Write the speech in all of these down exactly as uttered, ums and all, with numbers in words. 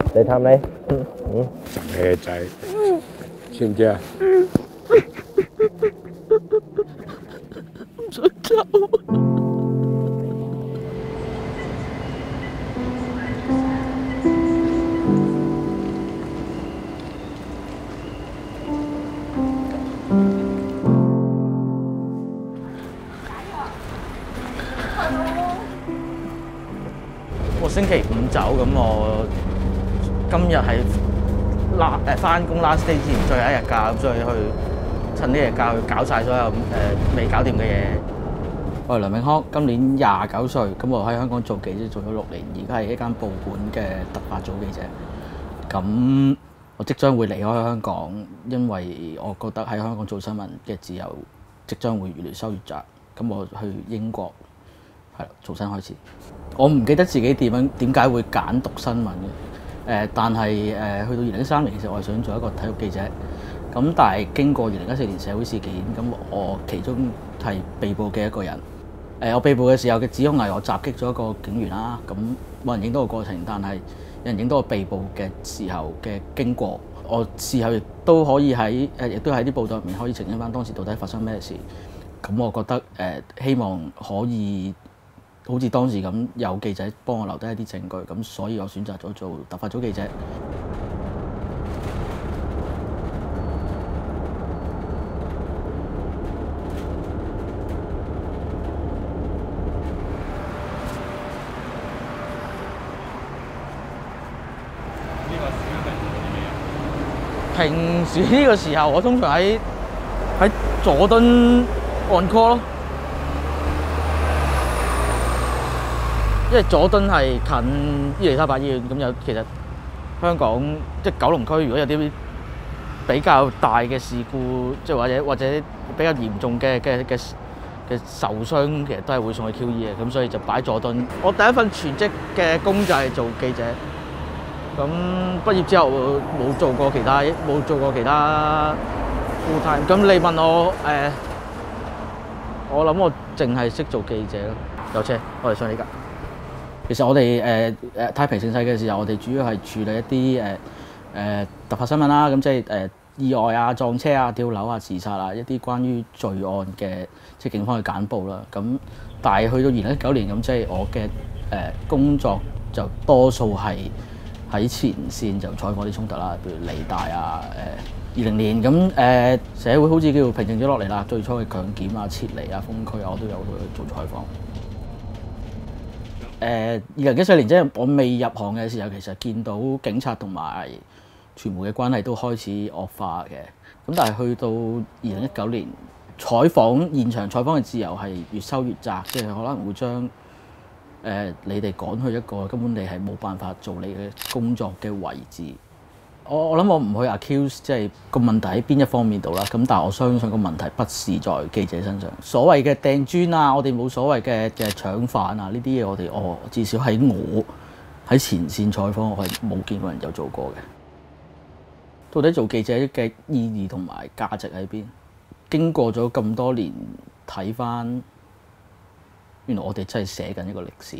你氹你？ 嗯嗯，咩仔？知唔知啊？ 唔想走。我星期五走，咁我今日係拉誒翻工 last day 之前最後一日假，咁所以去趁呢日假去搞晒所有誒未搞掂嘅嘢。我係梁永康，今年廿九歲，咁我喺香港做記者做咗六年，而家係一間報館嘅突發組記者。咁我即將會離開香港，因為我覺得喺香港做新聞嘅自由即將會越嚟收越窄。咁我去英國係啦，重新開始。我唔記得自己點樣點解會揀讀新聞嘅，誒，但係誒去到二零一三年，其實我係想做一個體育記者。咁但係經過二零一四年社會事件，咁我其中係被捕嘅一個人。誒，我被捕嘅時候嘅指控係我襲擊咗一個警員啦。咁冇人影到個過程，但係有人影到我被捕嘅時候嘅經過。我事後亦都可以喺誒，亦都喺啲報道入面可以澄清翻當時到底發生咩事。咁我覺得誒、呃，希望可以好似當時咁有記者幫我留低一啲證據，咁所以我選擇咗做突發組記者。平時呢個時候，我通常喺喺佐敦on call 咯，因為佐敦係近伊利沙伯醫院，咁有其實香港即係九龍區，如果有啲比較大嘅事故，即係或者或者比較嚴重嘅嘅嘅嘅受傷，其實都係會送去 Q E 嘅，咁所以就擺佐敦。我第一份全職嘅工就係做記者。咁畢業之後冇做過其他，冇做過其他 full time。咁你問我誒、呃，我諗我淨係識做記者咯。有車，我哋上呢架。其實我哋誒誒太平盛世嘅時候，我哋主要係處理一啲誒誒突發新聞啦。咁即係誒、呃、意外啊、撞車啊、跳樓啊、自殺啊，一啲關於罪案嘅即係警方嘅簡報啦。咁但係去到二零一九年咁，即係我嘅誒、呃、工作就多數係喺前線就採訪啲衝突啦，譬如理大啊，誒二零年咁誒、呃、社會好似叫平靜咗落嚟啦，最初嘅強檢啊、撤離啊、封區啊，我都有去做採訪。誒二零一四年即係我未入行嘅時候，其實見到警察同埋傳媒嘅關係都開始惡化嘅。咁但係去到二零一九年，採訪現場採訪嘅自由係越收越窄，即係可能會將誒、呃、你哋趕去一個根本你係冇辦法做你嘅工作嘅位置。我我諗我唔去 accuse 即係個問題喺邊一方面度啦。咁但係我相信個問題不是在記者身上。所謂嘅掟磚啊，我哋冇所謂嘅嘅搶飯啊，呢啲嘢我哋哦至少喺我喺前線採訪，我係冇見過人有做過嘅。到底做記者嘅意義同埋價值喺邊？經過咗咁多年睇返，原來我哋真係寫緊一個歷史。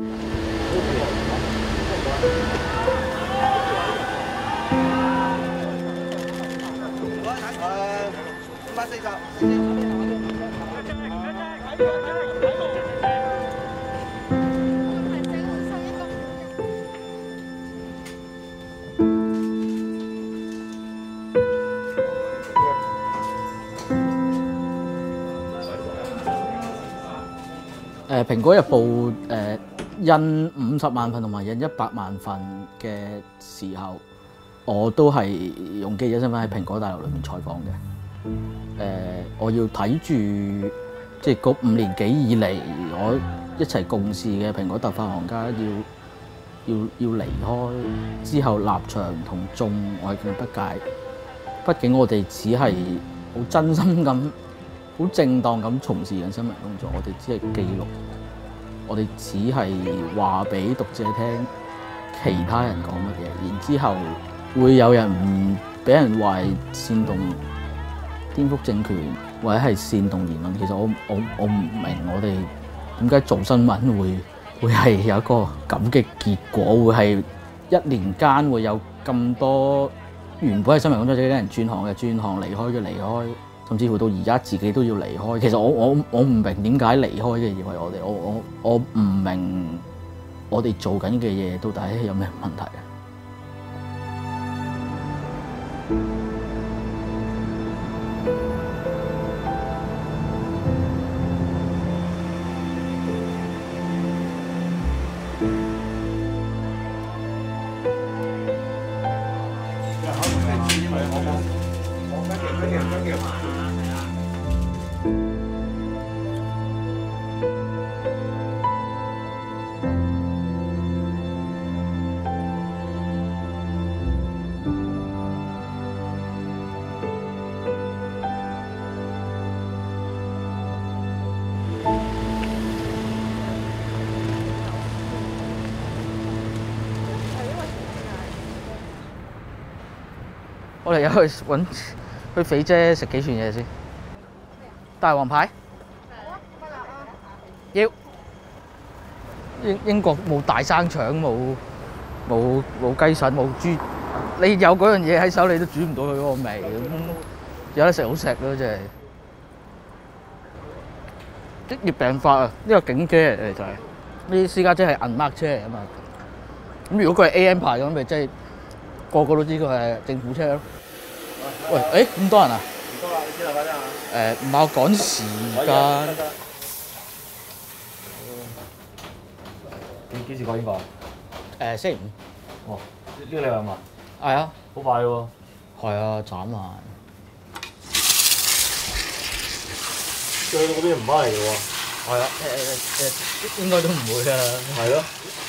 誒《蘋果日報》誒、呃、印五十萬份同埋印一百萬份嘅時候，我都係用記者身份喺蘋果大樓裏面採訪嘅。誒、呃，我要睇住即係嗰五年幾以嚟，我一齊共事嘅蘋果特發行家要要要離開之後，立場同眾我係更不解。畢竟我哋只係好真心咁。好正當咁從事緊新聞工作，我哋只係記錄，我哋只係話俾讀者聽其他人講乜嘢，然之後會有人唔俾人話係煽動顛覆政權或者係煽動言論。其實我我我唔明我哋點解做新聞會會係有一個咁嘅結果，會係一年間會有咁多原本係新聞工作者嘅人轉行嘅轉行，離開嘅離開，甚至乎到而家自己都要離開。其實我我我唔明點解離開嘅以為我哋，我我我唔明我哋做緊嘅嘢到底有咩問題啊？我哋有去揾去肥姐食幾串嘢先。大黃牌？要。英英國冇大生腸，冇冇冇雞腎，冇豬。你有嗰樣嘢喺手，你都煮唔到佢嗰個味。有得食好食咯，真係。職業病發啊！呢個警車嚟就係呢啲私家車係銀錳車嚟啊嘛。咁如果佢係 A M 牌咁，咪即係個個都知佢係政府車咯。喂，誒咁多人啊？唔多啦，你知啦，快啲啊！誒唔係我趕時間。 你幾時過英國？ 誒星期五。 哦，呢個禮拜嘛？ 係啊， 好快喎。 係啊，斬埋。 去到嗰邊唔翻嚟嘅喎。 係啊，誒誒誒，應該都唔會啊。 係咯。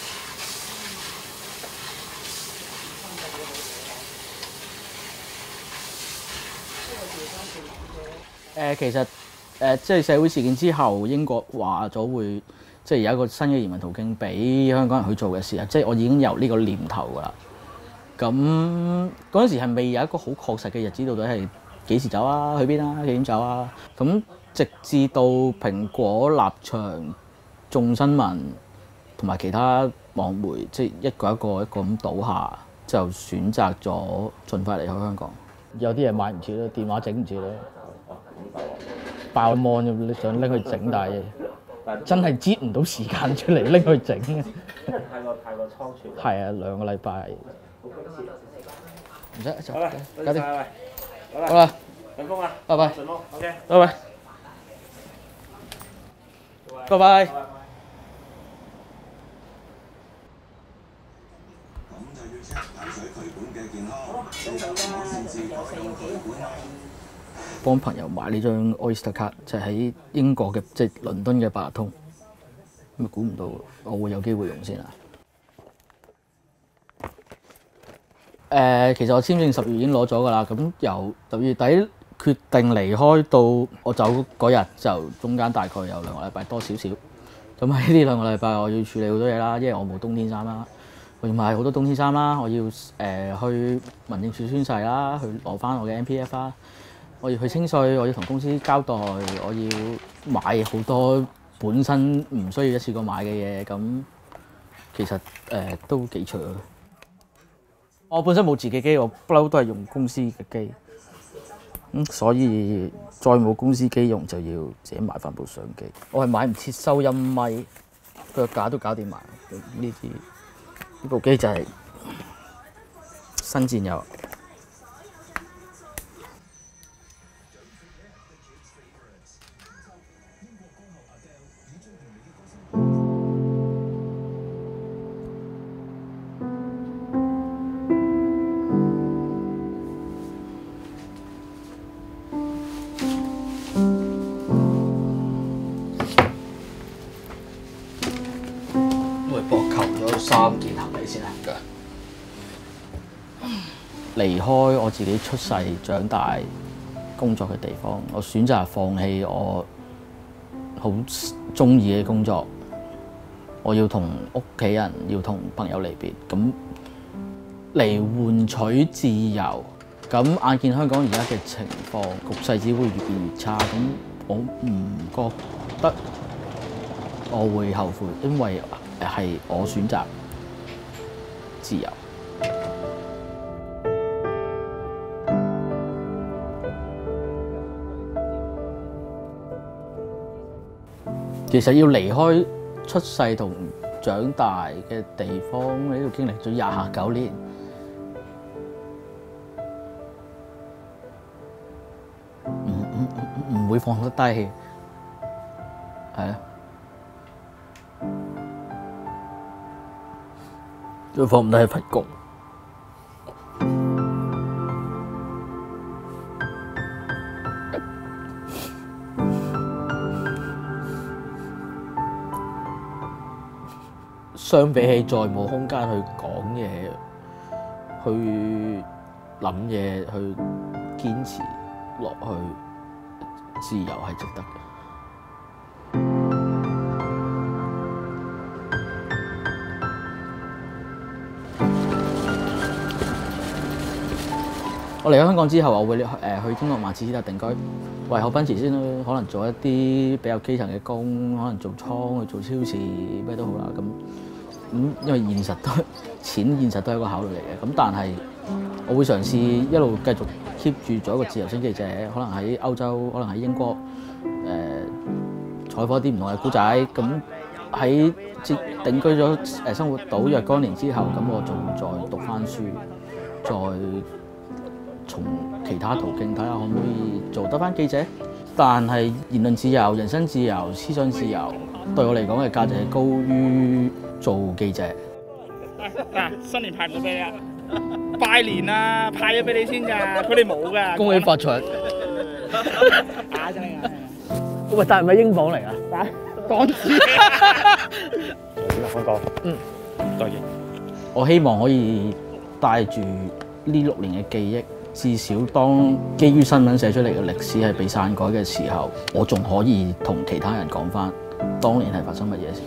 誒其實誒即係社會事件之後，英國話咗會即係有一個新嘅移民途徑俾香港人去做嘅時候，即係我已經有呢個念頭㗎啦。咁嗰陣時係未有一個好確實嘅日子，到底係幾時走啊？去邊啊？幾點走啊？咁直至到蘋果、立場、眾新聞同埋其他網媒，即係一個一個一個咁倒下，就選擇咗盡快離開香港。有啲嘢買唔切啦，電話整唔切啦。爆芒你想拎去整，但係真係擠唔到時間出嚟拎去整。 太過太過倉促。 係啊，兩個禮拜。唔使，就搞掂。好啦， 順風啊！ 拜拜。 順風 ，OK。 拜拜。拜拜。幫朋友買呢張 Oyster 卡，就係喺英國嘅即係倫敦嘅八達通，咁啊估唔到我會有機會用先啊！誒、呃，其實我簽證十月已經攞咗㗎啦，咁由十月底決定離開到我走嗰日，就中間大概有兩個禮拜多少少。咁喺呢兩個禮拜，我要處理好多嘢啦，因為我冇冬天衫啦，我要買好多冬天衫啦，我要誒、呃、去民政處宣誓啦，去攞翻我嘅 M P F 啦。我要去清稅，我要同公司交代，我要買好多本身唔需要一次過買嘅嘢，咁其實誒、呃、都幾長。我本身冇自己機，我不嬲都係用公司嘅機，咁所以再冇公司機用就要自己買翻部相機。我係買唔切收音咪，腳架都搞掂埋。呢啲呢部機就係新戰友。三件行李先啊！離開我自己出世、長大、工作嘅地方，我選擇放棄我好中意嘅工作。我要同屋企人、要同朋友離別，咁嚟換取自由。咁眼見香港而家嘅情況，局勢只會越變越差。咁我唔覺得我會後悔，因為係我選擇自由。其實要離開出世同長大嘅地方，喺度經歷咗廿九年，唔唔唔會放得低，係啊，都放唔低份工。相比起再冇空間去講嘢、去諗嘢、去堅持落去，自由係值得嘅。我離開香港之後，我會誒去英國曼徹斯特定居，為口奔馳先啦。可能做一啲比較基層嘅工，可能做倉去做超市，咩都好啦。咁咁因為現實都錢，現實都係一個考慮嚟嘅。咁但係我會嘗試一路繼續 keep 住做一個自由身記者，可能喺歐洲，可能喺英國誒採訪啲唔同嘅古仔。咁喺定居咗誒生活到若干年之後，咁我就會再讀翻書，再從其他途徑睇下可唔可以做得翻記者。但係言論自由、人身自由、思想自由對我嚟講嘅價值係高於做記者。 嗱，新年派唔到俾你啊！拜年啊，派咗俾你先㗎，佢哋冇㗎。 恭喜發財！ 打真係喂，但係咪英鎊嚟啊？ 打港紙。 香港。 嗯，多謝。 我希望可以帶住呢六年嘅記憶，至少當基於新聞寫出嚟嘅歷史係被篡改嘅時候，我仲可以同其他人講翻當年係發生乜嘢事。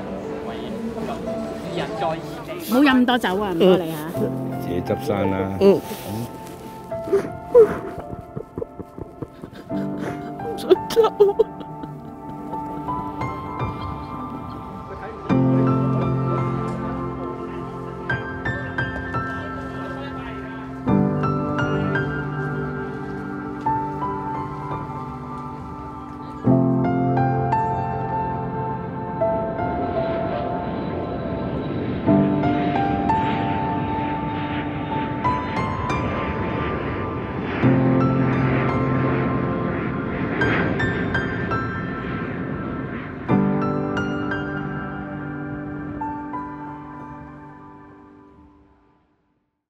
唔好飲咁多酒啊！唔該你嚇。 自己執生啦。 嗯。唔想走。